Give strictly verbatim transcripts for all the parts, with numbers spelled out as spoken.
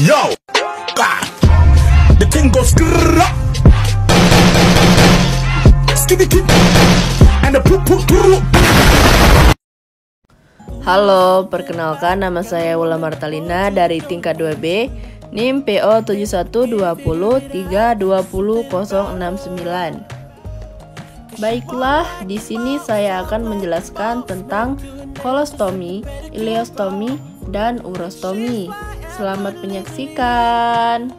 Yo, God, the thing goes grrrr, skitty kit, and the poop poop poop. Halo, perkenalkan nama saya Wula Martalina dari tingkat dua B, N I M P O tujuh satu dua nol tiga dua nol nol enam sembilan. Baiklah, di sini saya akan menjelaskan tentang kolostomi, ileostomi, dan urostomi. Selamat menyaksikan.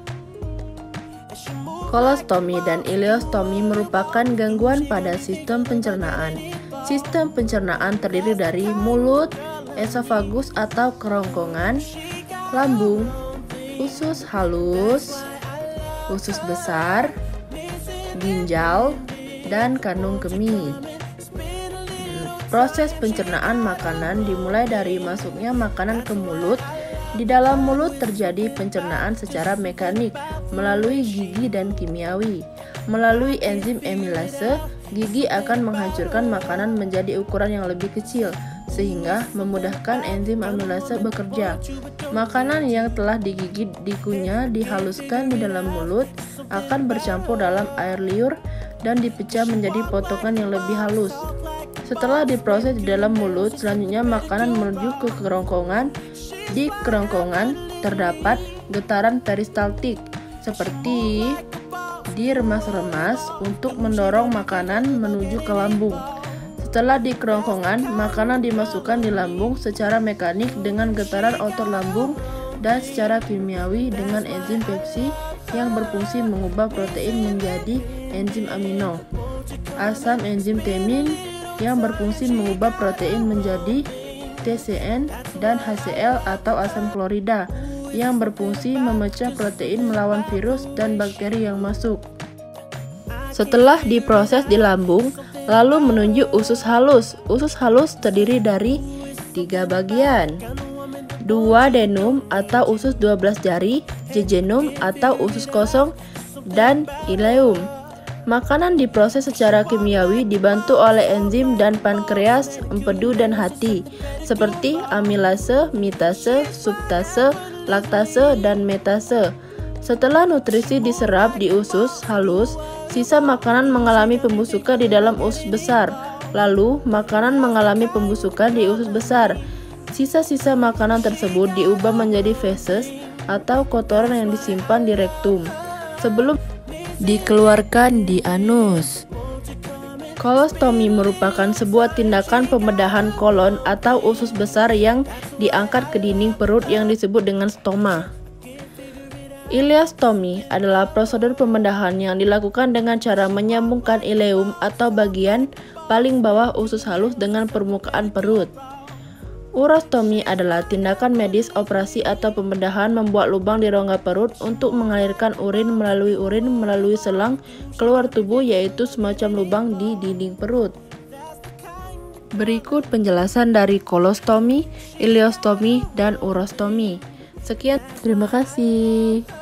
Kolostomi dan ileostomi merupakan gangguan pada sistem pencernaan. Sistem pencernaan terdiri dari mulut, esofagus atau kerongkongan, lambung, usus halus, usus besar, ginjal, dan kandung kemih. Proses pencernaan makanan dimulai dari masuknya makanan ke mulut. Di dalam mulut terjadi pencernaan secara mekanik melalui gigi dan kimiawi. Melalui enzim amilase, gigi akan menghancurkan makanan menjadi ukuran yang lebih kecil, sehingga memudahkan enzim amilase bekerja. Makanan yang telah digigit dikunyah dihaluskan di dalam mulut, akan bercampur dalam air liur, dan dipecah menjadi potongan yang lebih halus. Setelah diproses di dalam mulut, selanjutnya makanan menuju ke kerongkongan. Di kerongkongan terdapat getaran peristaltik, seperti di remas-remas untuk mendorong makanan menuju ke lambung. Setelah di kerongkongan, makanan dimasukkan di lambung secara mekanik dengan getaran otot lambung dan secara kimiawi dengan enzim pepsi yang berfungsi mengubah protein menjadi enzim amino. Asam enzim timin yang berfungsi mengubah protein menjadi T C N, dan H C L atau asam klorida yang berfungsi memecah protein melawan virus dan bakteri yang masuk. Setelah diproses di lambung, lalu menuju usus halus. Usus halus terdiri dari tiga bagian: duodenum atau usus dua belas jari, jejunum atau usus kosong, dan ileum. Makanan diproses secara kimiawi dibantu oleh enzim dan pankreas, empedu, dan hati, seperti amilase, mitase, subtase, laktase, dan metase. Setelah nutrisi diserap di usus halus, sisa makanan mengalami pembusukan di dalam usus besar. Lalu, makanan mengalami pembusukan di usus besar. Sisa-sisa makanan tersebut diubah menjadi feses atau kotoran yang disimpan di rektum sebelum dikeluarkan di anus. Kolostomi merupakan sebuah tindakan pembedahan kolon atau usus besar yang diangkat ke dinding perut yang disebut dengan stoma. Ileostomi adalah prosedur pembedahan yang dilakukan dengan cara menyambungkan ileum atau bagian paling bawah usus halus dengan permukaan perut. Urostomi adalah tindakan medis operasi atau pembedahan membuat lubang di rongga perut untuk mengalirkan urin melalui urin melalui selang keluar tubuh, yaitu semacam lubang di dinding perut. Berikut penjelasan dari kolostomi, ileostomi, dan urostomi. Sekian, terima kasih.